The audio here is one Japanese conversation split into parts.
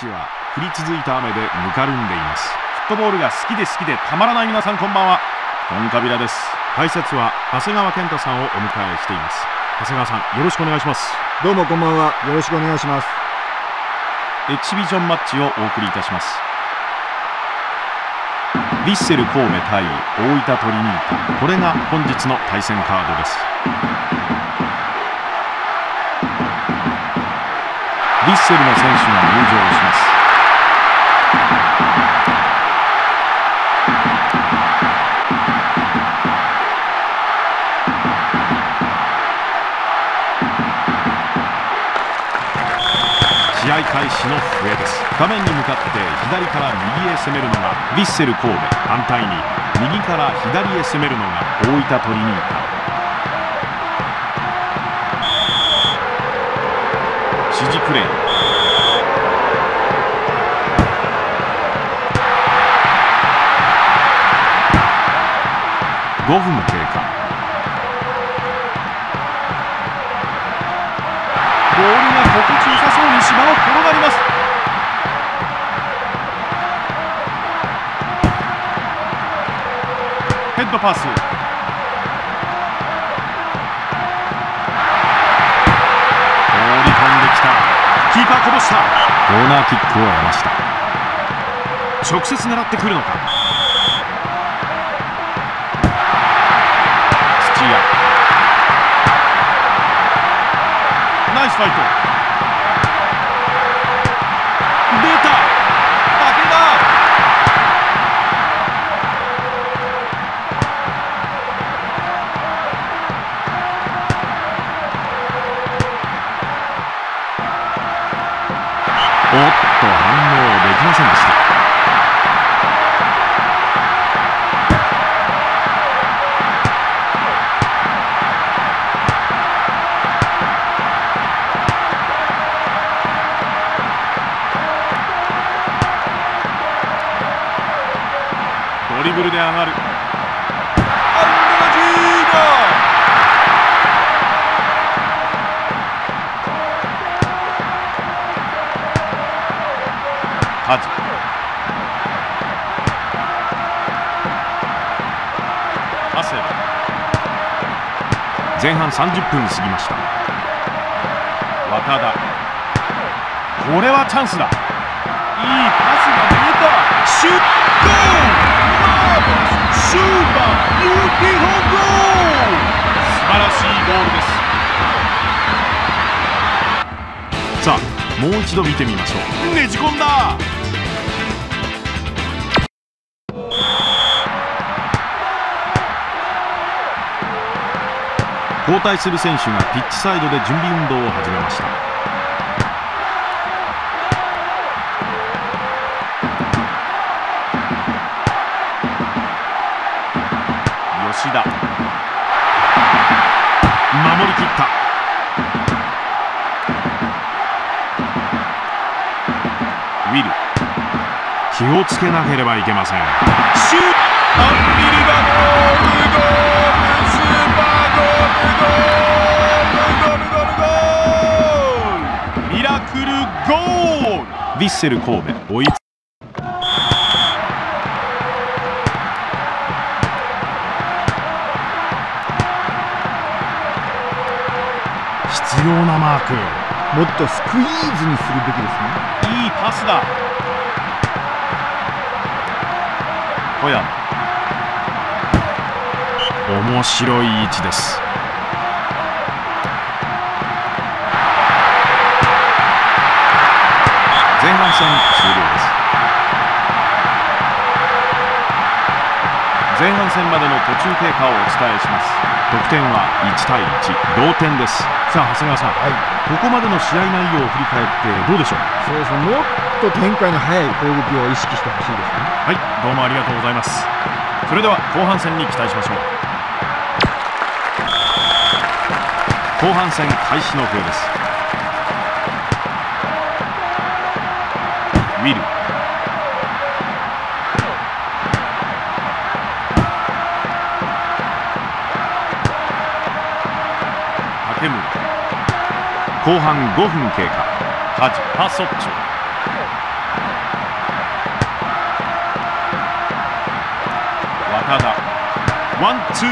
市は降り続いた雨でぬかるんでいます。フットボールが好きで好きでたまらない皆さん、こんばんは。コンカビラです。解説は長谷川健太さんをお迎えしています。長谷川さん、よろしくお願いします。 どうもこんばんは、よろしくお願いします。 エキシビジョンマッチをお送りいたします。ヴィッセル神戸対大分トリニータ、これが本日の対戦カードです。ヴィッセルの選手が入場します。試合開始の笛です。画面に向かって左から右へ攻めるのがヴィッセル神戸、反対に右から左へ攻めるのが大分トリニータ。指示プレー。5分経過。ボールが心地よさそうに芝を転がります。ヘッドパス。放り込んできた。キーパーこぼした。コーナーキックを得ました。直接狙ってくるのか。土屋、ナイスファイト。出た。武田。おっと、反応できませんでした。ドリブルで上がる。アンドラジーナ。カジ。長谷部。前半30分過ぎました。渡田。これはチャンスだ。いいパスが出た。シュット。シューバー、ビューティフルゴール。素晴らしいゴールです。さあ、もう一度見てみましょう。ねじ込んだ。交代する選手がピッチサイドで準備運動を始めました。吉田、守り切った。ウィル、気をつけなければいけません。シュート。アンビリバボールゴール。スーパーゴール。ゴールゴールゴール。ミラクルゴール。ヴィッセル神戸追いつ。必要なマーク。 もっとスクイーズにするべきですね。 いいパスだ。小山、面白い位置です。前半戦終了です。前半戦までの途中経過をお伝えします。得点は1対1、同点です。さあ長谷川さん、ここまでの試合内容を振り返ってどうでしょう。 そうですね、もっと展開の速い攻撃を意識してほしいですね。 はい、どうもありがとうございます。それでは後半戦に期待しましょう。後半戦開始の笛です。ウィル、竹村。後半5分経過。ハジパソッチョ。 田ワンツー、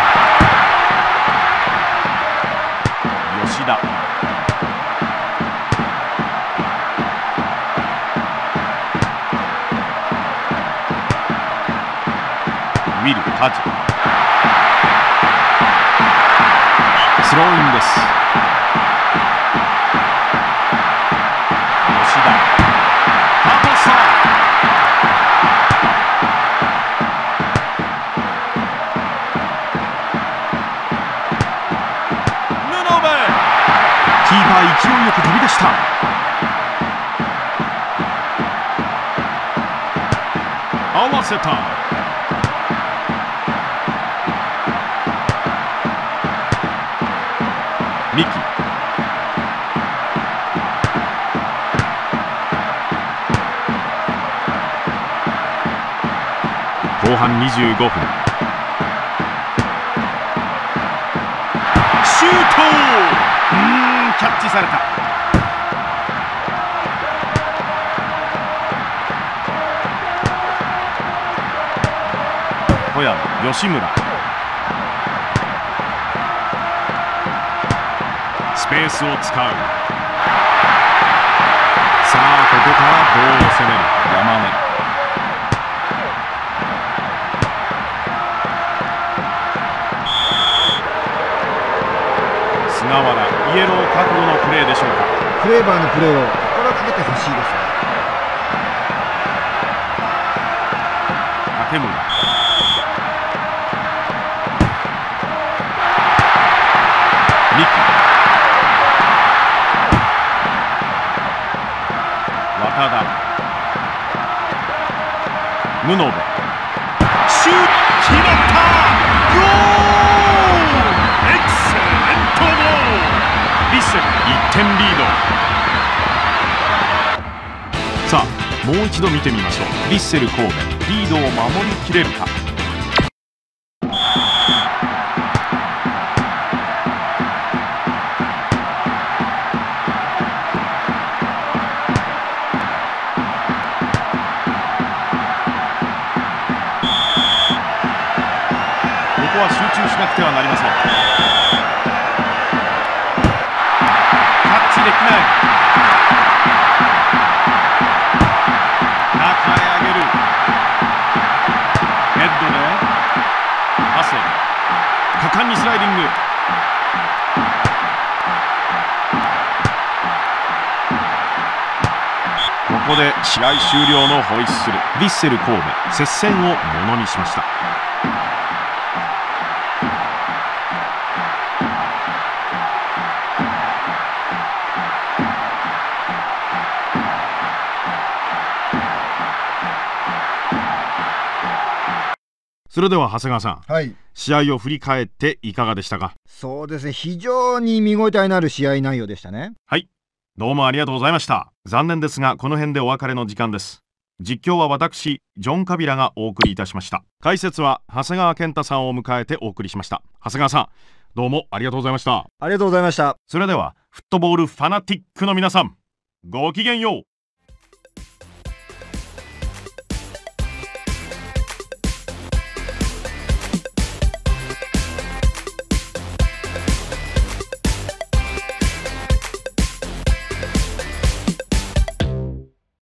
吉田、ウィル・タジ、スローインです。吉田、高さ、布部、キーパー勢いよく飛び出した。合わせた。三木、後半25分、シュート、キャッチされた。小山、吉村、スペースを使う。さあここからどう攻める山根。菅原、イエロー覚悟のプレーでしょうか。 フレーバーのプレーを心がけてほしいですね。 竹村、三木、渡田、布部、シュート、決まった、ゴール、エクセレントゴール、ヴィッセル1点リード。さあもう一度見てみましょう。ヴィッセル神戸、リードを守りきれるか。ここは集中しなくてはなりません。タッチできない。中へ上げる。ヘッドでパス、果敢にスライディング。ここで試合終了のホイッスル。ヴィッセル神戸、接戦をものにしました。それでは長谷川さん、 はい、 試合を振り返っていかがでしたか。 そうですね、非常に見応えのある試合内容でしたね。 はい、どうもありがとうございました。残念ですがこの辺でお別れの時間です。実況は私ジョン・カビラがお送りいたしました。解説は長谷川健太さんを迎えてお送りしました。長谷川さん、どうもありがとうございました。 ありがとうございました。 それではフットボールファナティックの皆さん、ごきげんよう。